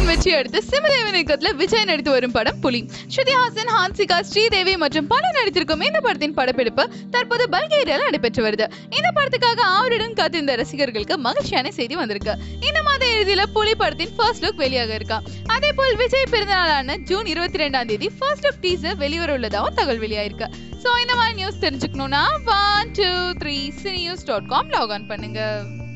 படத்தின் வெற்றி அடுத்து சிவதேவன் இயக்கத்துல விஜய் நடித்து வரும் படம் புலி. ஸ்ருதி ஹாசன், ஹான்சிகா, ஸ்ரீதேவி மற்றும் பலர் நடித்திருக்கும் இந்த படத்தின் படப்பிடிப்பு தற்போது பல்கேரியால நடைபெற்று வருது. இந்த படத்துக்காக ஆவலுடன் காத்திருந்த ரசிகர்களுக்கு மகிழ்ச்சியான செய்தி வந்திருக்கு. இந்த மாத இறுதியில புலி படத்தின் ஃபர்ஸ்ட் லுக் வெளியாக இருக்கா. அதே போல் விஜய் பிறந்தநாளான ஜூன் 22 ஃபர்ஸ்ட் லுக் டீசர் வெளிவர உள்ளதாகவும் தகவல் வெளியாயிருக்கு. சோ இந்த மாதிரி நியூஸ் தெரிஞ்சுக்கணும்னா 123cinews.com லாக் ஆன் பண்ணுங்க.